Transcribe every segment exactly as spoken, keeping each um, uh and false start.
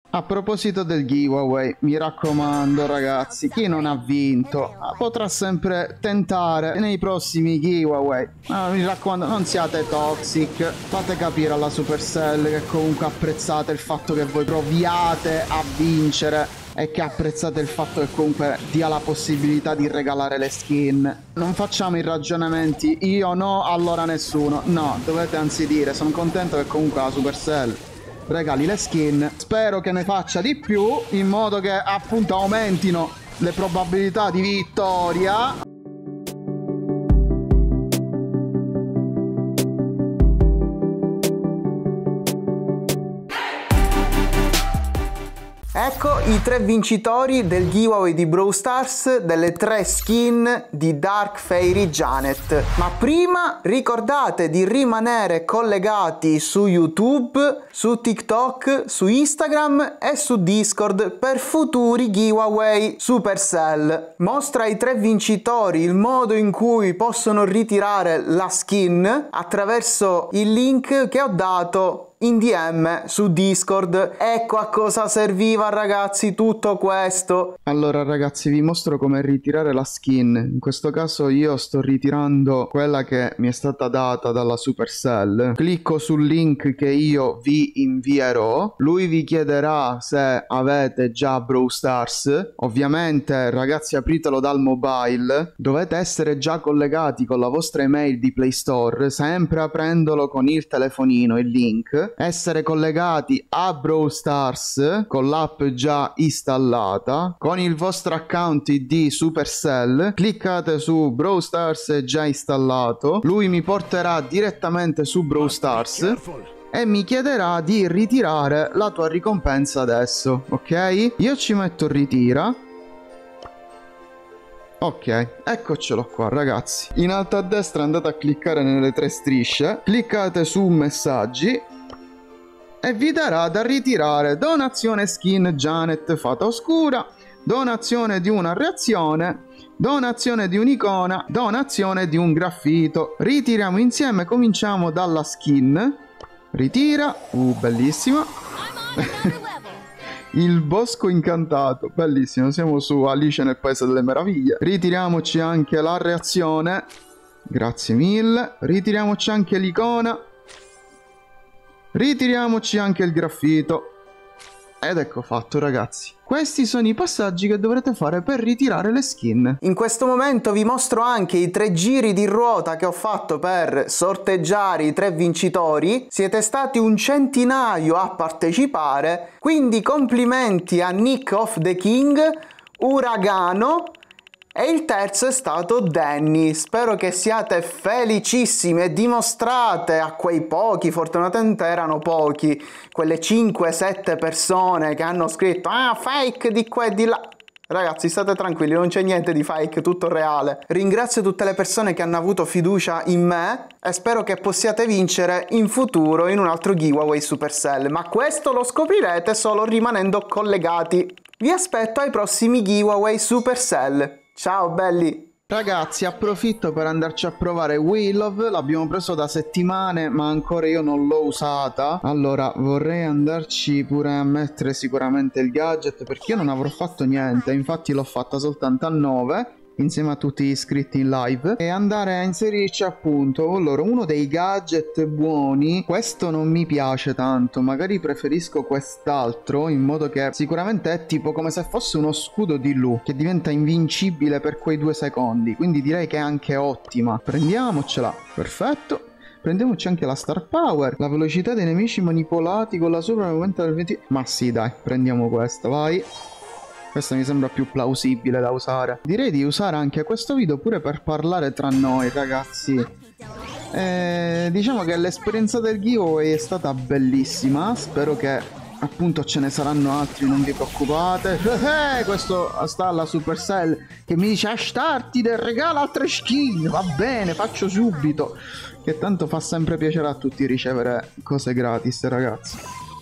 A proposito del giveaway, mi raccomando ragazzi, chi non ha vinto potrà sempre tentare nei prossimi giveaway. Ah, mi raccomando, non siate toxic, fate capire alla Supercell che comunque apprezzate il fatto che voi proviate a vincere e che apprezzate il fatto che comunque dia la possibilità di regalare le skin. Non facciamo i ragionamenti io no, allora nessuno. No, dovete anzi dire sono contento che comunque la Supercell regali le skin, spero che ne faccia di più in modo che appunto aumentino le probabilità di vittoria. Ecco i tre vincitori del giveaway di Brawl Stars delle tre skin di Dark Fairy Janet. Ma prima ricordate di rimanere collegati su YouTube, su TikTok, su Instagram e su Discord per futuri giveaway Supercell. Mostra ai tre vincitori il modo in cui possono ritirare la skin attraverso il link che ho dato in D M su Discord. Ecco a cosa serviva ragazzi tutto questo. Allora ragazzi, vi mostro come ritirare la skin. In questo caso io sto ritirando quella che mi è stata data dalla Supercell. Clicco sul link che io vi invierò. Lui vi chiederà se avete già Brawl Stars. Ovviamente ragazzi, apritelo dal mobile. Dovete essere già collegati con la vostra email di Play Store, sempre aprendolo con il telefonino, il link. Essere collegati a Brawl Stars con l'app già installata, con il vostro account di Supercell. Cliccate su Brawl Stars è già installato. Lui mi porterà direttamente su Brawl Stars e mi chiederà di ritirare la tua ricompensa adesso, ok? Io ci metto ritira. Ok, eccocelo qua ragazzi. In alto a destra andate a cliccare nelle tre strisce, cliccate su messaggi e vi darà da ritirare donazione skin Janet fata oscura, donazione di una reazione, donazione di un'icona, donazione di un graffito. Ritiriamo insieme, cominciamo dalla skin. Ritira, uh bellissima. Il bosco incantato, bellissimo, siamo su Alice nel Paese delle Meraviglie. Ritiriamoci anche la reazione, grazie mille. Ritiriamoci anche l'icona. Ritiriamoci anche il graffito. Ed ecco fatto ragazzi. Questi sono i passaggi che dovrete fare per ritirare le skin. In questo momento vi mostro anche i tre giri di ruota che ho fatto per sorteggiare i tre vincitori. Siete stati un centinaio a partecipare, quindi complimenti a Nick of the King, Uragano e il terzo è stato Danny. Spero che siate felicissimi e dimostrate a quei pochi, fortunatamente erano pochi, quelle cinque sette persone che hanno scritto ah fake di qua e di là. Ragazzi, state tranquilli, non c'è niente di fake, tutto reale. Ringrazio tutte le persone che hanno avuto fiducia in me e spero che possiate vincere in futuro in un altro giveaway Supercell, ma questo lo scoprirete solo rimanendo collegati. Vi aspetto ai prossimi giveaway Supercell. Ciao belli! Ragazzi, approfitto per andarci a provare Willow. L'abbiamo preso da settimane ma ancora io non l'ho usata. Allora vorrei andarci pure a mettere sicuramente il gadget, perché io non avrò fatto niente, infatti l'ho fatta soltanto a nove insieme a tutti gli iscritti in live, e andare a inserirci appunto allora uno dei gadget buoni. Questo non mi piace tanto, magari preferisco quest'altro, in modo che sicuramente è tipo come se fosse uno scudo di Lu che diventa invincibile per quei due secondi, quindi direi che è anche ottima. Prendiamocela, perfetto. Prendiamoci anche la Star Power, la velocità dei nemici manipolati con la sopra aumenta del venti. Ma sì dai, prendiamo questa, vai. Questa mi sembra più plausibile da usare. Direi di usare anche questo video pure per parlare tra noi ragazzi. Eh, diciamo che l'esperienza del giveaway è stata bellissima. Spero che appunto ce ne saranno altri, non vi preoccupate. Eh, questo sta alla Supercell che mi dice Astarti del regalo altre skin. Va bene, faccio subito, che tanto fa sempre piacere a tutti ricevere cose gratis ragazzi.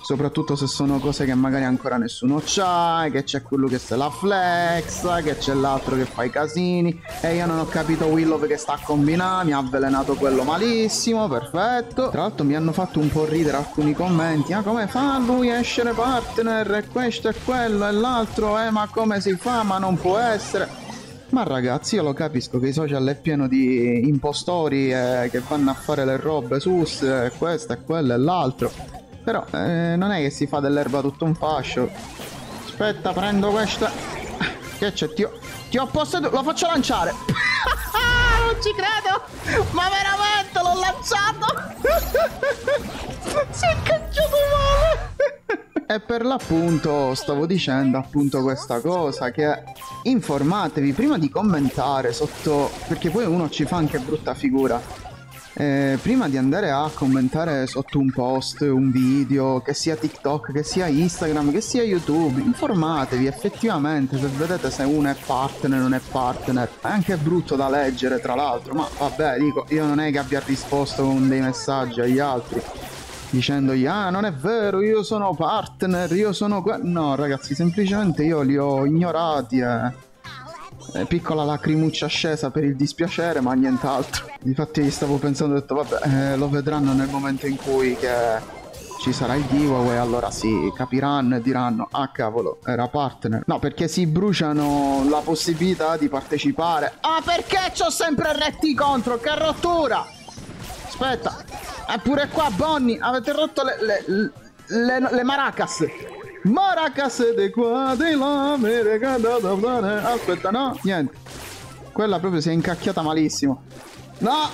Soprattutto se sono cose che magari ancora nessuno c'ha, che c'è quello che se la flexa, che c'è l'altro che fa i casini. E io non ho capito Willow che sta a combinare, mi ha avvelenato quello malissimo, perfetto. Tra l'altro mi hanno fatto un po' ridere alcuni commenti. Ah, come fa lui a essere partner? E questo e quello e l'altro, eh, ma come si fa? Ma non può essere. Ma ragazzi, io lo capisco che i social è pieno di impostori eh, che vanno a fare le robe sus, eh, questo e quello e l'altro. Però eh, non è che si fa dell'erba tutto un fascio. Aspetta, prendo questa. Che c'è? Ti ho, ti ho posseduto. Lo faccio lanciare. Non ci credo. Ma veramente l'ho lanciato. Si è cacciato male. E per l'appunto stavo dicendo appunto questa cosa, che informatevi prima di commentare sotto, perché poi uno ci fa anche brutta figura. Eh, prima di andare a commentare sotto un post, un video, che sia TikTok, che sia Instagram, che sia YouTube, informatevi effettivamente se vedete se uno è partner o non è partner. È anche brutto da leggere, tra l'altro, ma vabbè, dico, io non è che abbia risposto con dei messaggi agli altri dicendogli ah non è vero, io sono partner, io sono que-. No ragazzi, semplicemente io li ho ignorati e... Eh, piccola lacrimuccia scesa per il dispiacere, ma nient'altro. Infatti stavo pensando, ho detto vabbè, eh, lo vedranno nel momento in cui che ci sarà il giveaway, allora sì, capiranno e diranno ah cavolo, era partner. No, perché si bruciano la possibilità di partecipare. Ah, perché c'ho sempre R T contro, che rottura! Aspetta, eppure qua Bonnie, avete rotto le, le, le, le, le maracas. Maracas de qua di là, aspetta, no, niente. Quella proprio si è incacchiata malissimo. No!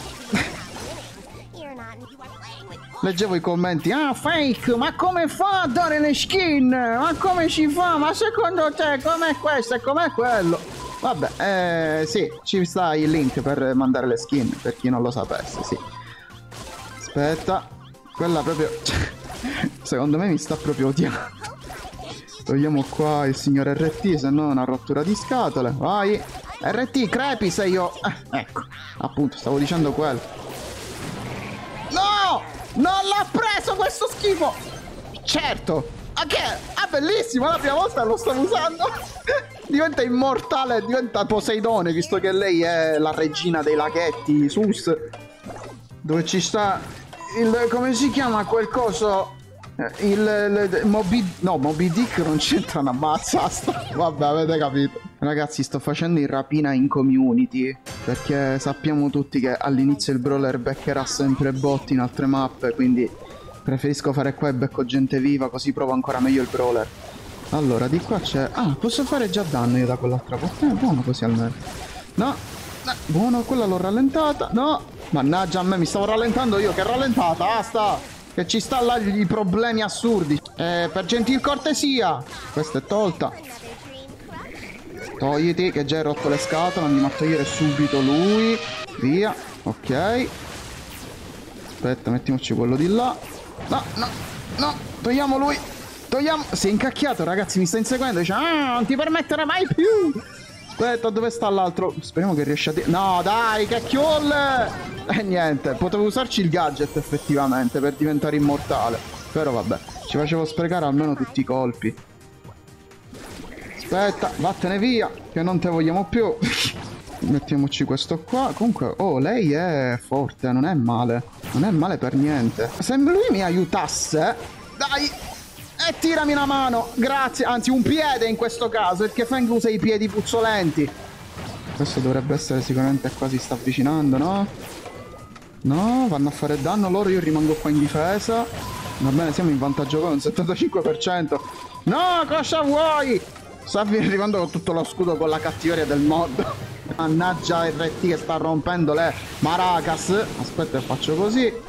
Leggevo i commenti. Ah, fake, ma come fa a dare le skin? Ma come si fa? Ma secondo te com'è questo e com'è quello? Vabbè, eh, sì, ci sta il link per mandare le skin, per chi non lo sapesse, sì. Aspetta, quella proprio... secondo me mi sta proprio odiando. Togliamo qua il signor R T, se no è una rottura di scatole. Vai! R T, crepi se io... Eh, ecco, appunto, stavo dicendo quello. No! Non l'ha preso questo schifo! Certo! Ma che? Ah, bellissimo! La prima volta lo stavo usando! Diventa immortale, diventa Poseidone, visto che lei è la regina dei laghetti, Sus. Dove ci sta il... come si chiama quel coso... Il, il, il Moby, no, Moby Dick non c'entra una mazza. Vabbè, avete capito. Ragazzi, sto facendo in rapina in community, perché sappiamo tutti che all'inizio il brawler beccherà sempre bot in altre mappe, quindi preferisco fare qua e becco gente viva, così provo ancora meglio il brawler. Allora, di qua c'è... Ah, posso fare già danno io da quell'altra parte? Eh, buono così almeno. No, no, buono, quella l'ho rallentata. No, mannaggia a me, mi stavo rallentando io, che rallentata, basta. Che ci sta là i problemi assurdi. Eh, per gentil cortesia. Questa è tolta. Togliti, che già hai rotto le scatole. Andiamo a togliere subito lui. Via. Ok. Aspetta, mettiamoci quello di là. No, no, no. Togliamo lui. Togliamo. Si è incacchiato, ragazzi. Mi sta inseguendo. Dice, ah, non ti permettere mai più. Aspetta, dove sta l'altro? Speriamo che riesca a... No, dai, che chiulle! E eh, niente, potevo usarci il gadget effettivamente per diventare immortale. Però vabbè, ci facevo sprecare almeno tutti i colpi. Aspetta, vattene via, che non te vogliamo più. Mettiamoci questo qua. Comunque, oh, lei è forte, non è male. Non è male per niente. Se lui mi aiutasse... Dai! E tirami una mano, grazie, anzi un piede in questo caso, perché Feng usa i piedi puzzolenti. Questo dovrebbe essere sicuramente qua, si sta avvicinando, no? No, vanno a fare danno loro, io rimango qua in difesa. Va bene, siamo in vantaggio con un settantacinque per cento. No, cosa vuoi? Sta arrivando con tutto lo scudo con la cattiveria del mod. Mannaggia R T che sta rompendo le maracas. Aspetta, faccio così.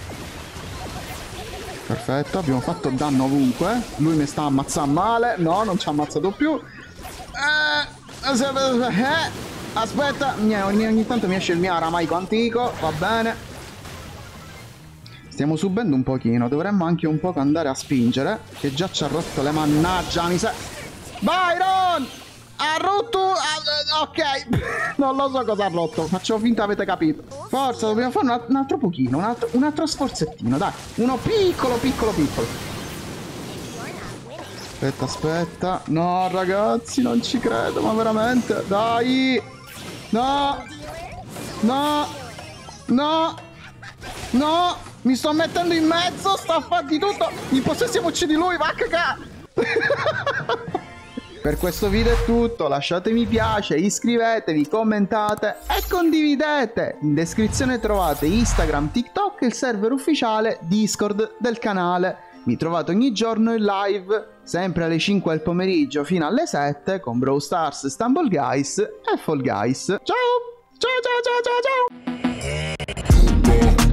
Perfetto, abbiamo fatto danno ovunque. Lui mi sta ammazzando male. No, non ci ha ammazzato più. Eh, eh, aspetta, ogni, ogni tanto mi esce il mio aramaico antico. Va bene. Stiamo subendo un pochino. Dovremmo anche un po' andare a spingere, che già ci ha rotto le mannaggia. Mi sa... Byron! Ha rotto... Ah, ok. Non lo so cosa ha rotto. Faccio finta avete capito. Forza, dobbiamo fare un, un altro pochino. Un altro, un altro sforzettino, dai. Uno piccolo, piccolo, piccolo. Aspetta, aspetta. No, ragazzi, non ci credo, ma veramente. Dai. No. No. No. No. Mi sto mettendo in mezzo, sta a fare di tutto. Impossessiamoci di lui, va a cagare. Per questo video è tutto, lasciate mi piace, iscrivetevi, commentate e condividete. In descrizione trovate Instagram, TikTok e il server ufficiale Discord del canale. Mi trovate ogni giorno in live, sempre alle cinque del pomeriggio fino alle sette con Brawl Stars, Stumble Guys e Fall Guys. Ciao! Ciao ciao ciao ciao ciao!